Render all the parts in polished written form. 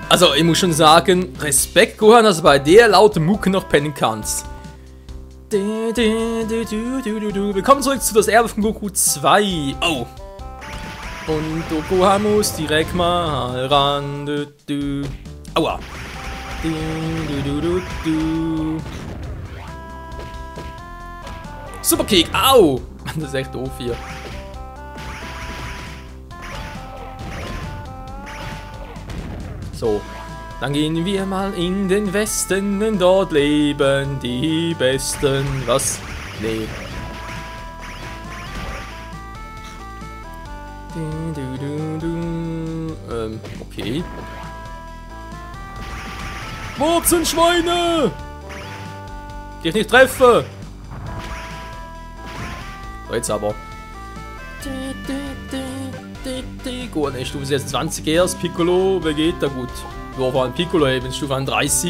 Also, ich muss schon sagen, Respekt, Gohan, dass du bei der lauten Mucke noch pennen kannst. Willkommen zurück zu das Erbe von Goku 2. Oh. Und Gohan muss direkt mal ran. Aua. Superkick. Au. Das ist echt doof hier. So. Dann gehen wir mal in den Westen, denn dort leben die Besten. Was? Nee. Okay. Wurzelschweine! Die ich nicht treffe! So, jetzt aber. Gut, ne, Stufe 26 erst. Piccolo, Vegeta, gut. Wir waren Piccolo eben, Stufe 30.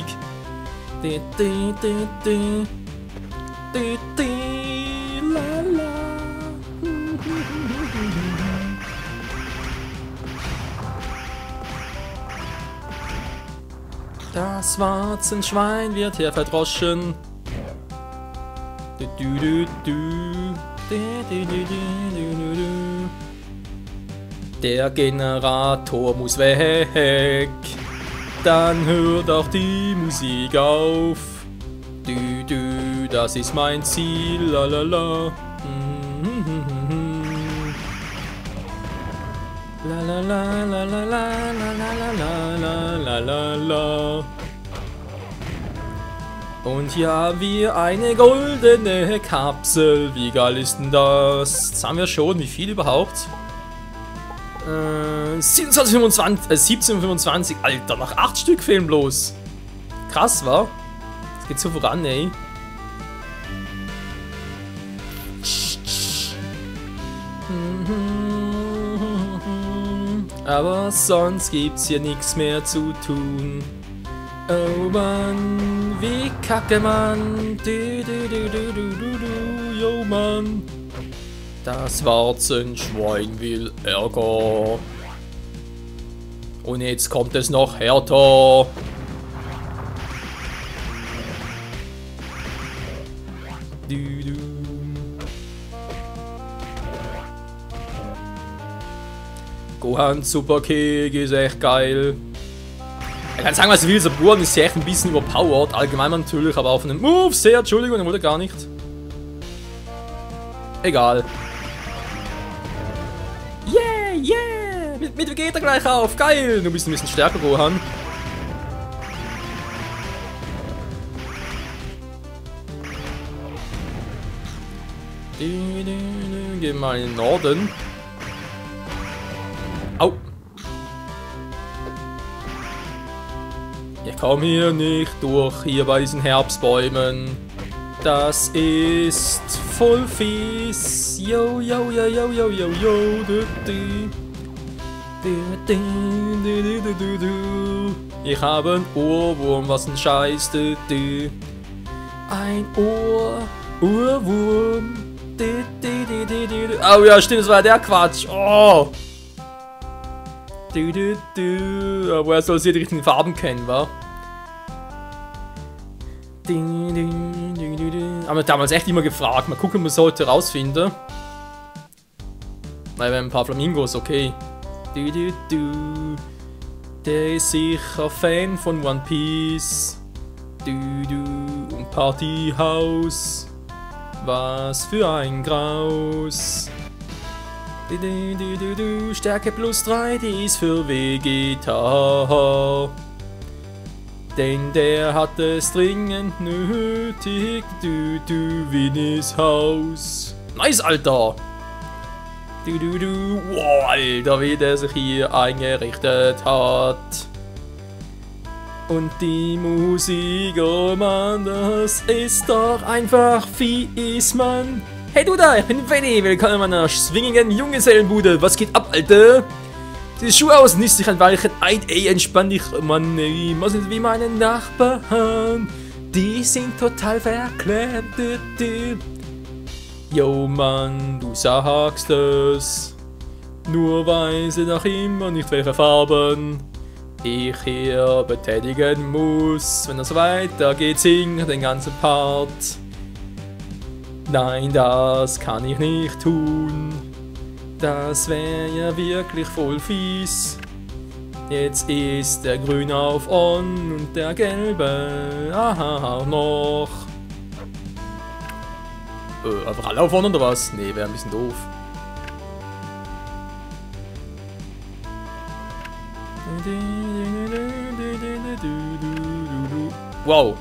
Das Warzenschwein wird hier verdroschen. Der Generator muss weg. Dann hört auch die Musik auf. Das ist mein Ziel. Lalala. Lalalala. Und hier haben wir eine goldene Kapsel. Wie geil ist denn das? Das haben wir schon. Wie viel überhaupt? 1725. Alter, noch 8 Stück fehlen bloß. Krass, wa? Das geht so voran, ey. Aber sonst gibt's hier nichts mehr zu tun. Oh Mann, wie kacke, Mann. Yo, Mann. Das Warzenschwein will Ärger. Und jetzt kommt es noch härter. Gohan Superkick ist echt geil. Er kann sagen, was er will, dieser Buren ist echt ein bisschen überpowered. Allgemein natürlich, aber auf einem Move sehr. Entschuldigung, er wollte gar nicht. Egal. Yeah, yeah! Mit Vegeta gleich auf. Geil! Du bist ein bisschen stärker, Gohan. Gehen wir mal in den Norden. Au! Ich komme hier nicht durch, hier bei diesen Herbstbäumen. Das ist voll fies. Yo, yo, yo, yo, yo, yo, yo. Ich habe einen Ohrwurm, was ein Scheiß. Ein Ohrwurm. Oh ja, stimmt, das war der Quatsch. Oh. Woher soll sie die richtigen Farben kennen, wa? Haben wir damals echt immer gefragt. Mal gucken, was wir heute rausfinden. Weil wir haben ein paar Flamingos, okay. Der ist sicher Fan von One Piece. Und Partyhaus. Was für ein Graus. Stärke plus 3, die ist für Vegeta. Denn der hat es dringend nötig. Winnies Haus. Nice, Alter. Wow, Alter, wie der sich hier eingerichtet hat. Und die Musik, oh Mann, das ist doch einfach fies, Mann. Hey du da, ich bin Venny, willkommen in meiner swingigen Junggesellenbude. Was geht ab, Alter? Die Schuhe aus, nisst sich ein Weilchen ein, ey, entspann dich, Mann, ey. Was sind wie meine Nachbarn? Die sind total verklemmt. Yo, Mann, du sagst es. Nur weiß ich noch immer nicht, welche Farben. ich hier betätigen muss. Wenn das weitergeht, singe den ganzen Part. Nein, das kann ich nicht tun. Das wäre ja wirklich voll fies. Jetzt ist der Grüne auf On und der Gelbe, aha, auch noch. Einfach alle auf On oder was? Nee, wäre ein bisschen doof. Wow.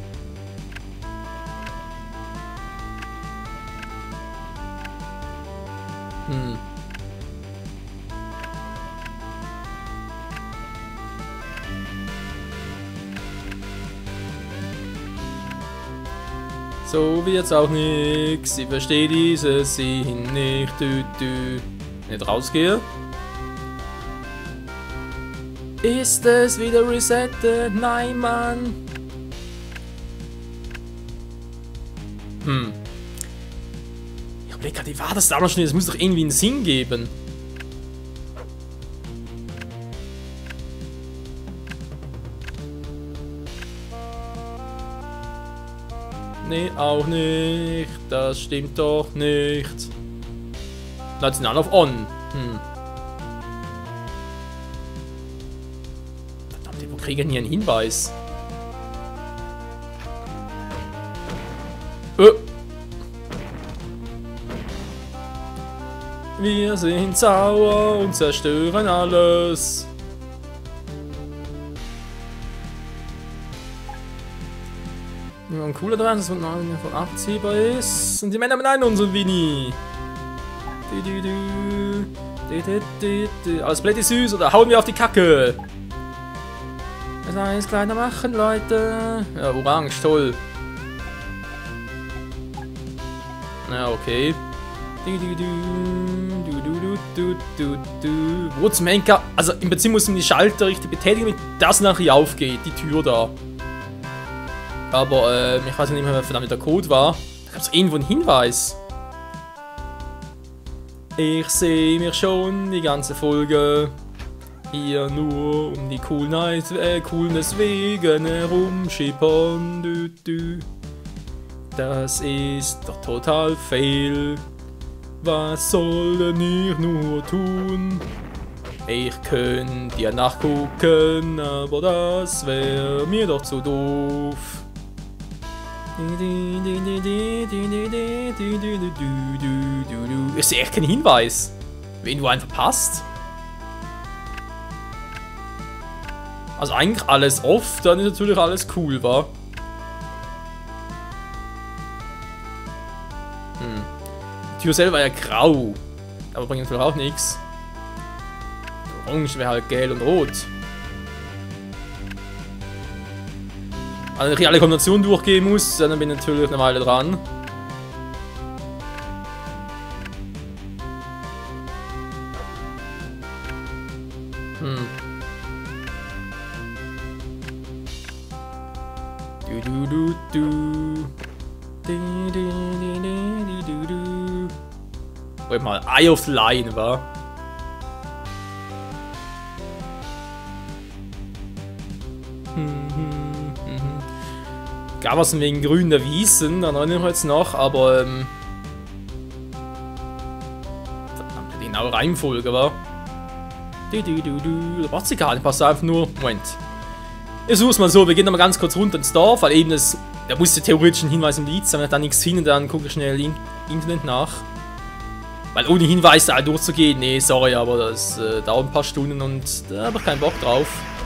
So wird's auch nix. Ich verstehe dieses Sinn nicht. Nicht rausgehe. Ist es wieder resettet? Nein, Mann. Ich überlege gerade, wie war das damals schon? Es muss doch irgendwie einen Sinn geben. Nee, auch nicht. Das stimmt doch nicht. Leute sind alle auf On. Verdammt, wo kriegen hier einen Hinweis? Wir sind sauer und zerstören alles. Ja, ein cooler dran, dass man von abziehbar ist. Und die Männer meinen unseren Winnie. Alles blöd süß oder hauen wir auf die Kacke. Das eins kleiner machen, Leute. Ja, orange, toll. Na, okay. Wo zum Henker? Also im Prinzip muss man die Schalter richtig betätigen, damit das nachher aufgeht, die Tür da. Aber ich weiß nicht mehr, wer verdammt der Code war. Da gab es irgendwo einen Hinweis. Ich sehe mich schon die ganze Folge hier nur um die Coolness wegen herumschippern. Das ist doch total fail. Was soll denn ich nur tun? Ich könnte ja nachgucken, aber das wäre mir doch zu doof. Ich sehe echt keinen Hinweis. Wen du einfach passt. Also eigentlich alles off, dann ist natürlich alles cool, wa? Die Tür selber war ja grau. Aber bringt natürlich auch nichts. Orange wäre halt gelb und rot. Also wenn ich alle Kombinationen durchgehen muss, dann bin ich natürlich eine Weile dran. Wait mal, Eye of the Lion, wa? Gab es wegen grüner Wiesen, dann erinnere ich mich jetzt noch, aber verdammt, die genaue Reihenfolge war. Da braucht sie gar nicht, passt einfach nur. Moment. Ich such's mal so, wir gehen nochmal ganz kurz runter ins Dorf, weil eben das. Da musste theoretisch ein Hinweis im Lied sein, wenn ich da nichts finde, dann gucke ich schnell im Internet nach. Weil ohne Hinweis da durchzugehen, nee, sorry, aber das dauert ein paar Stunden und da habe ich keinen Bock drauf.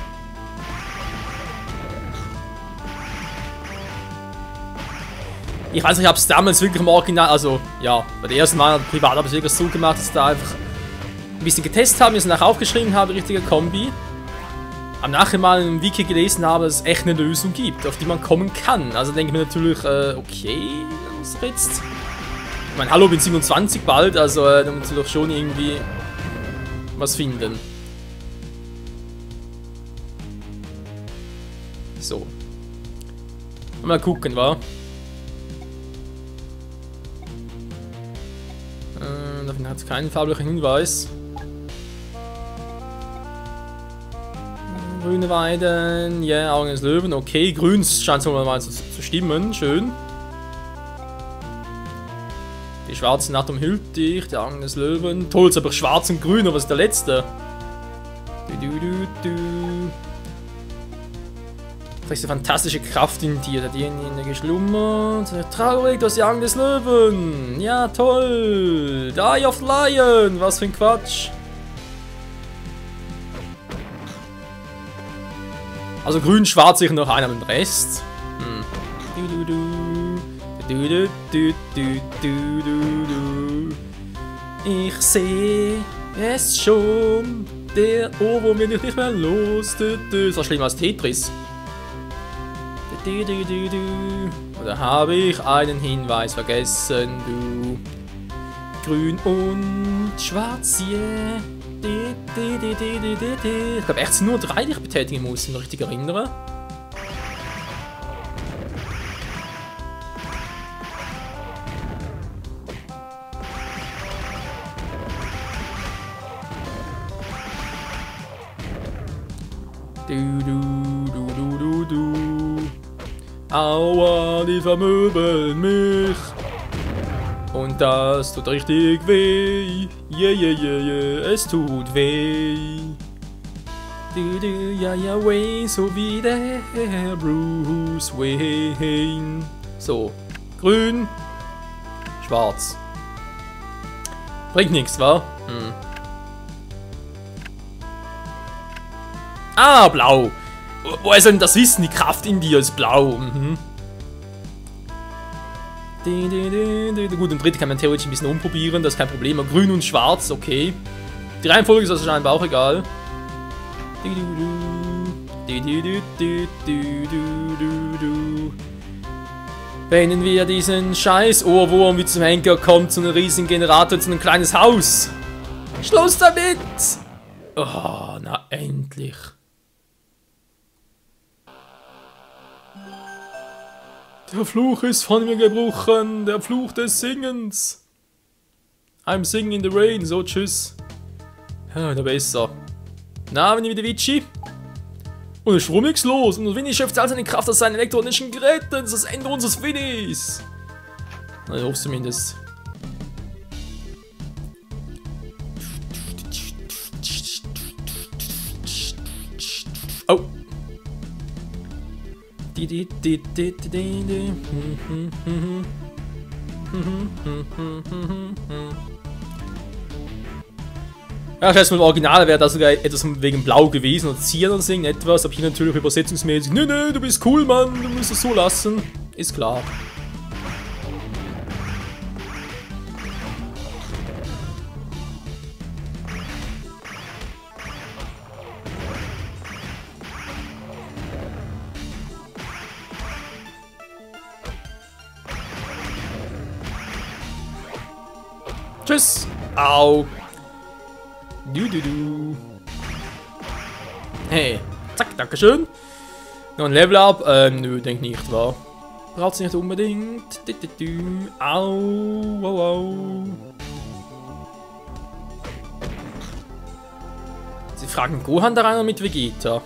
Ich weiß nicht, ich habe es damals wirklich im Original, also ja, bei der ersten Mal privat habe ich es wirklich so gemacht, dass ich da einfach ein bisschen getestet habe, mir es nachher aufgeschrieben habe, die richtige Kombi. Am nachher mal im Wiki gelesen habe, dass es echt eine Lösung gibt, auf die man kommen kann. Also denke ich mir natürlich, okay, was jetzt? Ich meine, hallo, bin 27 bald, also da muss ich doch schon irgendwie was finden. So. Mal gucken, wa? Dafür hat es keinen farblichen Hinweis. Grüne Weiden, ja, yeah, Augen des Löwen, okay. Grün scheint so mal zu stimmen, schön. Die schwarze Nacht umhüllt dich, die Augen des Löwen. Toll, ist aber schwarz und grün, aber was ist der letzte? Du trägst eine fantastische Kraft in dir, der dir geschlummert. Traurig, du hast die Augen des Löwen. Ja, toll. Die Eye of the Lion, was für ein Quatsch. Also grün, schwarz sicher noch einer mit dem Rest. Ich sehe es schon. Der Ohrwurm wird nicht mehr los. Das ist so schlimm als Tetris. Oder habe ich einen Hinweis vergessen, du? Grün und schwarz, yeah. Ich glaube echt, es sind nur 3, die ich betätigen muss, wenn ich mich richtig erinnere. Aua, die vermöbeln mich. Und das tut richtig weh. Es tut weh. Ja, weh, so wie der Bruce Wayne. So, grün, schwarz. Bringt nichts, wa? Ah, blau. Woher soll denn das wissen? Die Kraft in dir ist blau. Gut, im dritten kann man theoretisch ein bisschen umprobieren, das ist kein Problem. Aber grün und schwarz, okay. Die Reihenfolge ist also scheinbar auch egal. Wenn wir diesen scheiß Ohrwurm wie zum Henker kommt, zu einem riesigen Generator, zu einem kleines Haus. Schluss damit! Oh, na endlich. Der Fluch ist von mir gebrochen, der Fluch des Singens. I'm singing in the rain, so tschüss. Ja, wieder besser. Na, wenn ich wieder Vici? Und es ist nichts los. Und Winnie schöpft all seine Kraft aus seinen elektronischen Geräten. Das ist das Ende unseres Winnies. Na, ich hoffe zumindest. Oh. Ja, ich schätze mal, im Original wäre das sogar etwas wegen Blau gewesen oder Zieren oder so etwas, aber hier natürlich übersetzungsmäßig. Nö, du bist cool, Mann, du musst es so lassen. Ist klar. Tschüss. Au. Hey. Zack, dankeschön. Noch ein Level Up. Nö, denk nicht, wa? Braucht's nicht unbedingt. Au. Au. Sie fragen Gohan da rein oder mit Vegeta?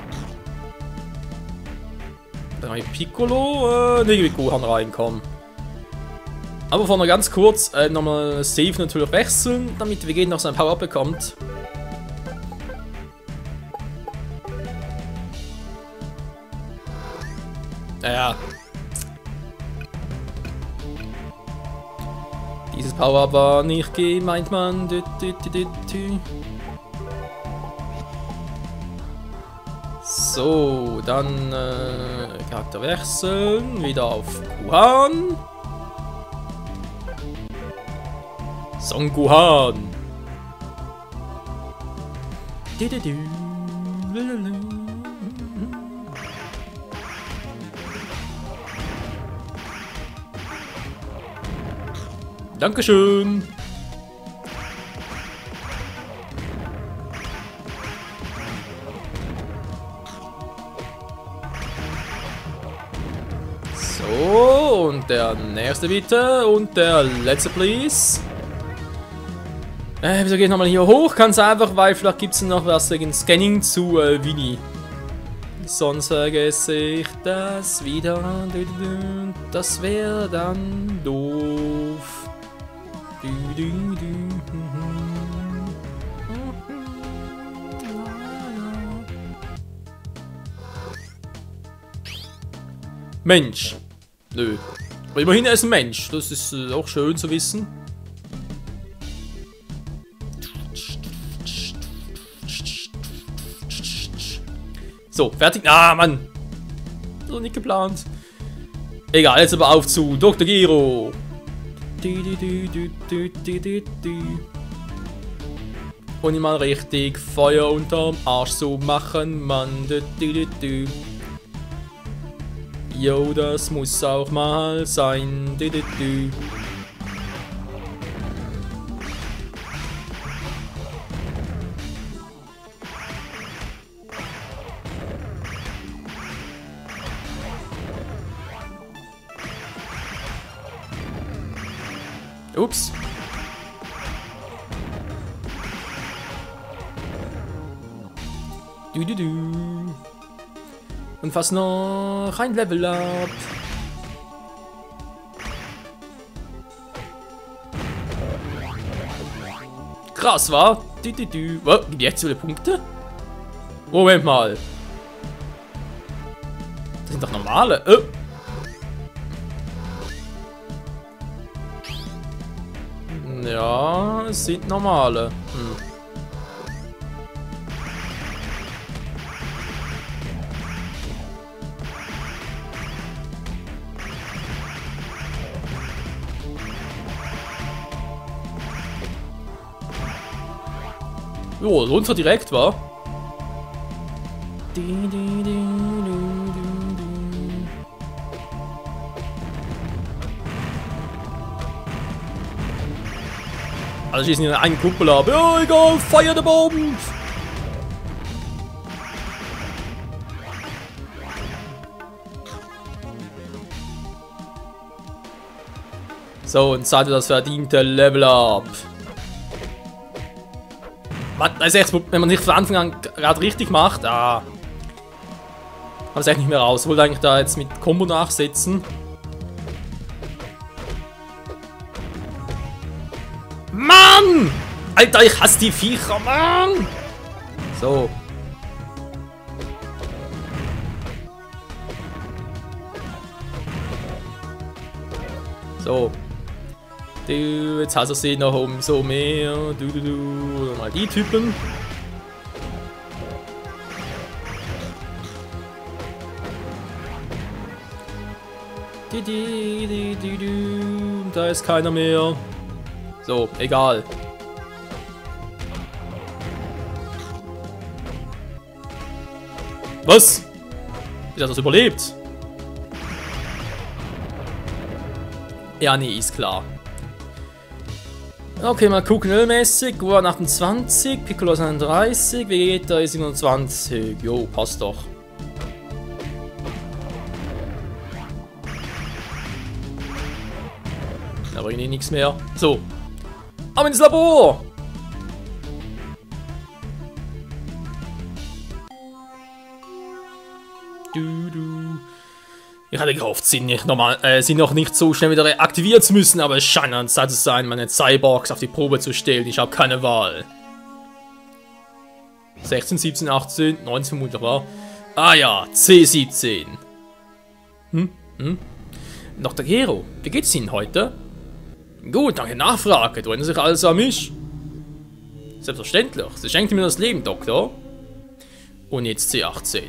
Dann habe ich Piccolo. Ne, mit Gohan reinkommen. Aber vorne ganz kurz nochmal Save natürlich wechseln, damit Vegeta noch sein Power-Up bekommt. Naja. Dieses Power-Up war nicht gemeint, Mann. So, dann Charakter wechseln, wieder auf Gohan. Son Gohan. Dankeschön. So, und der nächste bitte und der letzte please. Wieso geht nochmal hier hoch? Ganz einfach, weil vielleicht gibt es noch was wegen Scanning zu Winnie. Sonst vergesse ich das wieder. Das wäre dann doof. Mensch. Nö. Aber immerhin er ist ein Mensch. Das ist auch schön zu wissen. So, fertig. Ah, Mann. Das ist nicht geplant. Egal, jetzt aber auf zu Dr. Gero. Und ihn mal richtig Feuer unterm Arsch so machen, Mann. Jo, das muss auch mal sein. Ups. Und fast noch ein Level up. Krass, wa? Was? Jetzt viele Punkte? Moment mal. Das sind doch normale. Ja, es sind normale. Jo, runter direkt, wa? Also schießen hier einen Kuppel ab. Ja, egal, fire the bomb! So, und zahlt das verdiente Level up. Das ist echt, wenn man nicht von Anfang an gerade richtig macht, aber es echt nicht mehr raus. Wollte eigentlich da jetzt mit Combo nachsetzen. Mann! Alter, ich hasse die Viecher, Mann! So. So. Jetzt hast du sie noch umso mehr. Oder mal die Typen. Da ist keiner mehr. So, egal. Was? Wie hat das überlebt? Ja, nee, ist klar. Okay, mal gucken, ölmäßig. Gohan 28, Piccolo 31, Vegeta 27. Jo, passt doch. Da bringt eh nichts mehr. So. Ab ins Labor! Ich hatte gehofft, sie noch nicht so schnell wieder reaktivieren zu müssen, aber es scheint an Zeit zu sein, meine Cyborgs auf die Probe zu stellen. Ich habe keine Wahl. 16, 17, 18, 19 vermutlich war. Ah ja, C17. Dr. Gero, wie geht's Ihnen heute? Gut, danke Nachfrage. Du erinnerst dich also an mich? Selbstverständlich. Sie schenkte mir das Leben, Doktor. Und jetzt C18.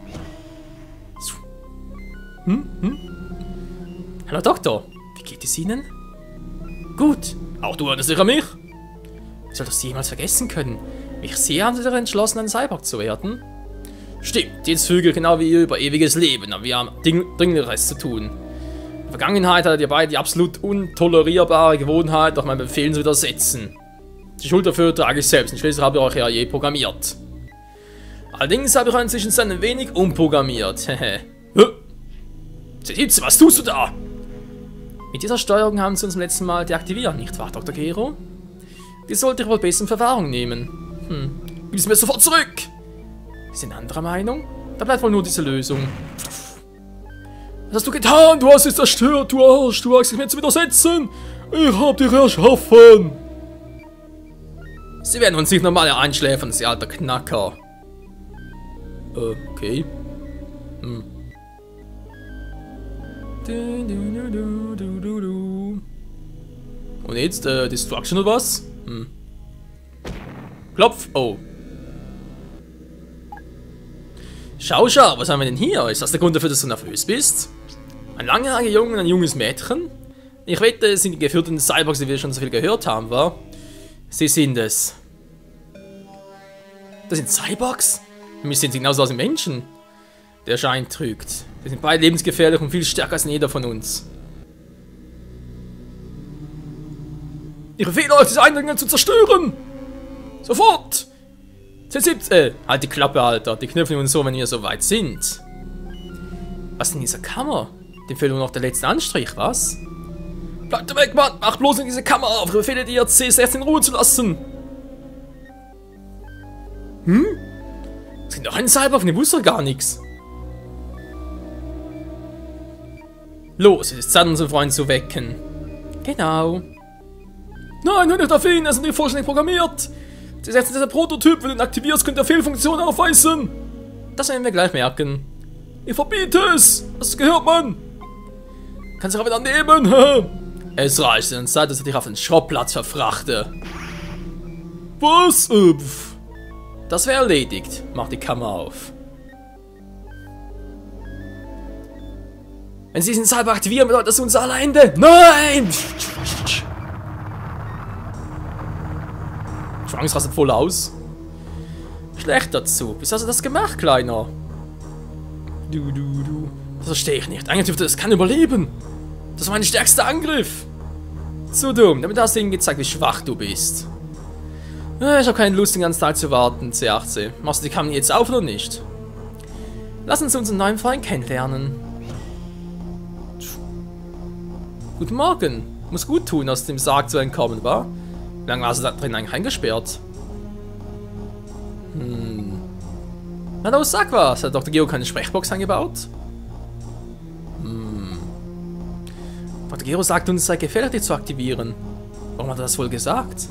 Hallo Doktor, wie geht es Ihnen? Gut, auch du erinnerst dich an mich? Wie soll das jemals vergessen können? Mich sehr haben Sie daran entschlossen, ein Cyborg zu werden. Stimmt, jetzt füge genau wie ihr über ewiges Leben, aber wir haben Dringlicheres zu tun. In der Vergangenheit hattet ihr beide die absolut untolerierbare Gewohnheit, doch meinen Befehlen zu widersetzen. Die Schuld dafür trage ich selbst, und schließlich habe ich euch ja je programmiert. Allerdings habe ich euch inzwischen ein wenig umprogrammiert, hehe. C17, was tust du da? Mit dieser Steuerung haben sie uns zum letzten Mal deaktiviert, nicht wahr, Dr. Gero? Die sollte ich wohl besser in Verwahrung nehmen. Gib es mir sofort zurück! Sie sind anderer Meinung? Da bleibt wohl nur diese Lösung. Was hast du getan? Du hast es zerstört, du Arsch. Du wagst dich mir zu widersetzen. Ich hab dich erschaffen. Sie werden uns nicht normal einschläfern, Sie alter Knacker. Okay. Und jetzt, Destruction oder was? Klopf. Oh. Schau, was haben wir denn hier? Ist das der Grund dafür, dass du nervös bist? Ein langhaariger Junge und ein junges Mädchen? Ich wette, es sind die geführten Cyborgs, die wir schon so viel gehört haben, wa? Sie sind es. Das sind Cyborgs? Für mich sehen sie genauso aus wie Menschen. Der Schein trügt. Sie sind beide lebensgefährlich und viel stärker als jeder von uns. Ich befehle euch, diese Eindringlinge zu zerstören! Sofort! C17! Halt die Klappe, Alter. Die knüpfen uns so, wenn wir so weit sind. Was in dieser Kammer? Dem fehlt nur noch der letzte Anstrich, was? Bleibt weg, Mann! Macht bloß in diese Kammer auf! Ich befehle dir, C16 in Ruhe zu lassen! Es gibt noch einen Cyborg, von dem wusste gar nichts. Los, es ist Zeit, unseren Freund zu wecken. Genau. Nein, hör nicht auf ihn, er ist nicht vollständig programmiert. C16 ist der Prototyp, wenn du ihn aktivierst, könnte er Fehlfunktionen aufweisen. Das werden wir gleich merken. Ich verbiete es! Hast du gehört, Mann? Kannst du auch wieder nehmen? Es reicht, dann Zeit, dass ich dich auf den Schrottplatz verfrachte. Was? Das wäre erledigt. Mach die Kammer auf. Wenn sie diesen Cyber aktivieren, bedeutet das unser aller Ende. Nein! Trunks rastet voll aus. Schlecht dazu. Wieso hast du das gemacht, Kleiner? Das verstehe ich nicht. Eigentlich dürfte das keiner überleben. Das war mein stärkster Angriff. Zu dumm. Damit hast du ihnen gezeigt, wie schwach du bist. Ich habe keine Lust, den ganzen Tag zu warten, C18. Machst du die Kammer jetzt auf oder nicht? Lass uns unseren neuen Freund kennenlernen. Guten Morgen. Muss gut tun, aus dem Sarg zu entkommen, wa? Wie lange warst du da drin eigentlich eingesperrt? Na los, sag was. Hat Dr. Gero keine Sprechbox eingebaut? Dr. Gero sagt uns, es sei gefährlich, die zu aktivieren. Warum hat er das wohl gesagt?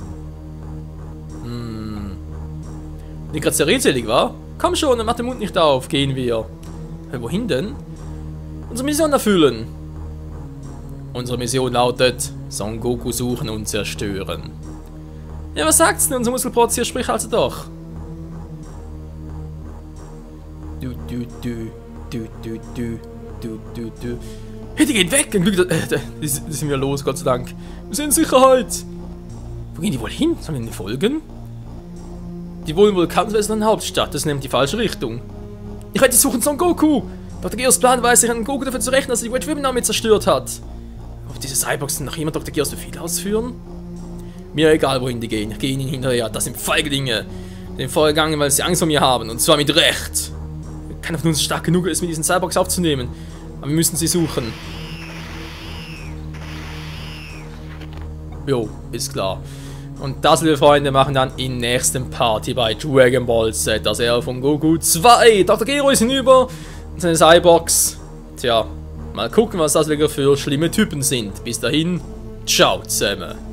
Nicht gerade sehr redselig, wa? Komm schon, mach den Mund nicht auf. Gehen wir. Wohin denn? Unsere Mission erfüllen. Unsere Mission lautet, Son Goku suchen und zerstören. Ja, was sagt's denn? Unser Muskelprozess hier spricht also doch. Hey, die gehen weg! Ein Glück, die sind wir los, Gott sei Dank. Wir sind in Sicherheit! Wo gehen die wohl hin? Sollen wir ihnen folgen? Die wollen wohl Kampfwesen in der Hauptstadt, das nimmt die falsche Richtung. Ich werde suchen Son Goku! Dr. Geos Plan weiß, sich an Goku dafür zu rechnen, dass er die Wedge Women Army zerstört hat. Ob diese Cyborgs nach jemand Dr. Geos Befehl ausführen? Mir egal, wohin die gehen. Ich gehe ihnen hinterher. Das sind Feiglinge. Die sind vorgegangen, weil sie Angst vor mir haben. Und zwar mit Recht. Keiner von uns stark genug ist, mit diesen Cyborgs aufzunehmen. Aber wir müssen sie suchen. Jo, ist klar. Und das, liebe Freunde, machen dann in nächsten Part hier bei Dragon Ball Z. Das Erbe von Goku 2. Dr. Gero ist hinüber. Und seine Cyborgs. Tja, mal gucken, was das wieder für schlimme Typen sind. Bis dahin, ciao zusammen.